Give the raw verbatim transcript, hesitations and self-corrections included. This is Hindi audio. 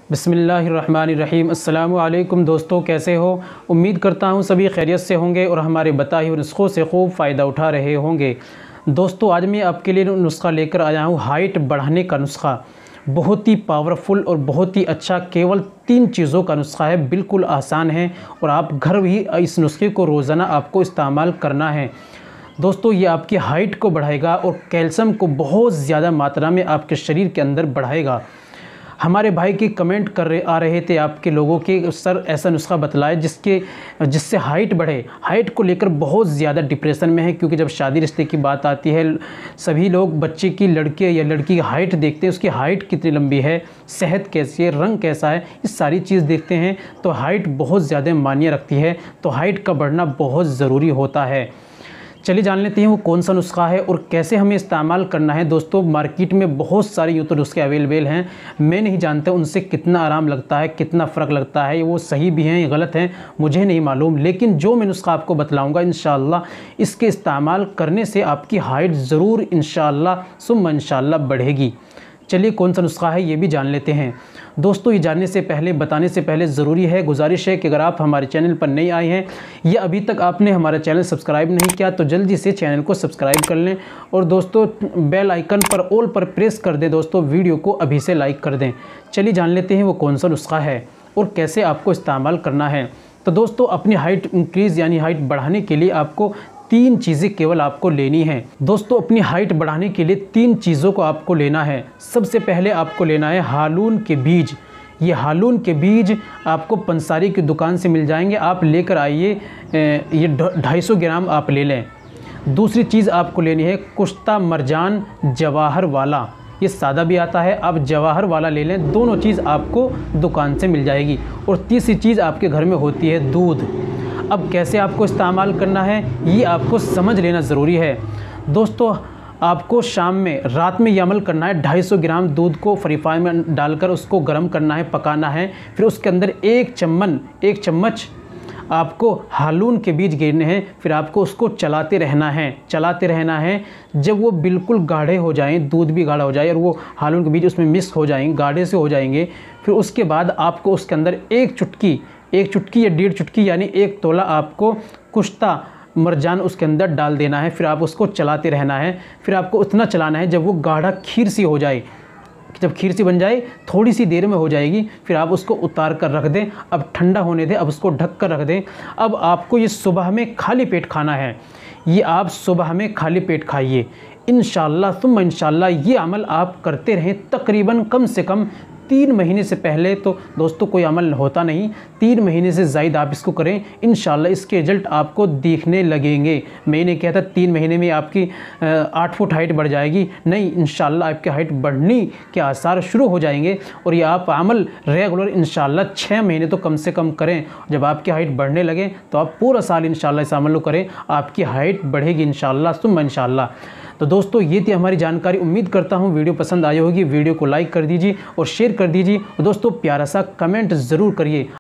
बिस्मिल्लाहिर्रहमानिर्रहीम। अस्सलामु अलैकुम दोस्तों, कैसे हो? उम्मीद करता हूँ सभी खैरियत से होंगे और हमारे बताए हुए नुस्ख़ों से खूब फ़ायदा उठा रहे होंगे। दोस्तों, आज मैं आपके लिए नुस्ख़ा लेकर आया हूँ, हाइट बढ़ाने का नुस्ख़ा। बहुत ही पावरफुल और बहुत ही अच्छा, केवल तीन चीज़ों का नुस्ख़ा है, बिल्कुल आसान है और आप घर भी इस नुस्खे को रोज़ाना आपको इस्तेमाल करना है। दोस्तों, ये आपकी हाइट को बढ़ाएगा और कैल्शियम को बहुत ज़्यादा मात्रा में आपके शरीर के अंदर बढ़ाएगा। हमारे भाई के कमेंट कर रहे आ रहे थे आपके लोगों के, सर ऐसा नुस्खा बतलाए जिसके जिससे हाइट बढ़े। हाइट को लेकर बहुत ज़्यादा डिप्रेशन में है, क्योंकि जब शादी रिश्ते की बात आती है सभी लोग बच्चे की, लड़के या लड़की की हाइट देखते हैं, उसकी हाइट कितनी लंबी है, सेहत कैसी है, रंग कैसा है, ये सारी चीज़ देखते हैं। तो हाइट बहुत ज़्यादा मायने रखती है, तो हाइट का बढ़ना बहुत ज़रूरी होता है। चलिए जान लेते हैं वो कौन सा नुस्खा है और कैसे हमें इस्तेमाल करना है। दोस्तों, मार्केट में बहुत सारे यूँ तो नुस्खे अवेलेबल हैं, मैं नहीं जानता उनसे कितना आराम लगता है, कितना फ़र्क लगता है, वो सही भी हैं या गलत हैं, मुझे नहीं मालूम। लेकिन जो मैं नुस्खा आपको बतलाऊँगा, इंशाअल्लाह इसके इस्तेमाल करने से आपकी हाइट ज़रूर इंशाअल्लाह सुम्मा इंशाअल्लाह बढ़ेगी। चलिए कौन सा नुस्खा है ये भी जान लेते हैं। दोस्तों, ये जानने से पहले, बताने से पहले ज़रूरी है, गुजारिश है कि अगर आप हमारे चैनल पर नए आए हैं या अभी तक आपने हमारा चैनल सब्सक्राइब नहीं किया तो जल्दी से चैनल को सब्सक्राइब कर लें और दोस्तों बेल आइकन पर ऑल पर प्रेस कर दें। दोस्तों, वीडियो को अभी से लाइक कर दें। चलिए जान लेते हैं वो कौन सा नुस्खा है और कैसे आपको इस्तेमाल करना है। तो दोस्तों, अपनी हाइट इंक्रीज़ यानी हाइट बढ़ाने के लिए आपको तीन चीज़ें केवल आपको लेनी है। दोस्तों, अपनी हाइट बढ़ाने के लिए तीन चीज़ों को आपको लेना है। सबसे पहले आपको लेना है हालून के बीज। ये हालून के बीज आपको पंसारी की दुकान से मिल जाएंगे, आप लेकर आइए, ये ढाई सौ ग्राम आप ले लें। दूसरी चीज़ आपको लेनी है कुश्ता मरजान जवाहर वाला, ये सादा भी आता है, आप जवाहर वाला ले लें, दोनों चीज़ आपको दुकान से मिल जाएगी। और तीसरी चीज़ आपके घर में होती है दूध। अब कैसे आपको इस्तेमाल करना है ये आपको समझ लेना ज़रूरी है। दोस्तों, आपको शाम में, रात में ये अमल करना है। ढाई सौ ग्राम दूध को फ्रीफायर में डालकर उसको गर्म करना है, पकाना है। फिर उसके अंदर एक चम्मच एक चम्मच आपको हालून के बीज गिरने हैं। फिर आपको उसको चलाते रहना है, चलाते रहना है। जब वो बिल्कुल गाढ़े हो जाएं, दूध भी गाढ़ा हो जाए और वो हालून के बीज उसमें मिक्स हो जाएंगे, गाढ़े से हो जाएंगे, फिर उसके बाद आपको उसके अंदर एक चुटकी एक चुटकी या डेढ़ चुटकी यानी एक तोला आपको कुश्ता मरजान उसके अंदर डाल देना है। फिर आप उसको चलाते रहना है। फिर आपको उतना चलाना है जब वो गाढ़ा खीर सी हो जाए। जब खीर सी बन जाए, थोड़ी सी देर में हो जाएगी, फिर आप उसको उतार कर रख दें। अब ठंडा होने दें, अब उसको ढक कर रख दें। अब आपको ये सुबह में खाली पेट खाना है। ये आप सुबह में खाली पेट खाइए इंशाअल्लाह सुम्मा इंशाअल्लाह। ये अमल आप करते रहें तकरीबन कम से कम तीन महीने से पहले तो दोस्तों कोई अमल होता नहीं, तीन महीने से ज़ायद आप इसको करें, इंशाअल्लाह इसके रिजल्ट आपको दिखने लगेंगे। मैंने कहा था तीन महीने में आपकी आठ फुट हाइट बढ़ जाएगी, नहीं, इंशाअल्लाह आपकी हाइट बढ़ने के आसार शुरू हो जाएंगे। और ये आप अमल रेगुलर इंशाअल्लाह छः महीने तो कम से कम करें। जब आपकी हाइट बढ़ने लगे तो आप पूरा साल इंशाअल्लाह इस अमल को करें, आपकी हाइट बढ़ेगी इंशाअल्लाह सुम्मा इंशाअल्लाह। तो दोस्तों, ये थी हमारी जानकारी। उम्मीद करता हूँ वीडियो पसंद आई होगी। वीडियो को लाइक कर दीजिए और शेयर कर दीजिए। दोस्तों, प्यारा सा कमेंट ज़रूर करिए।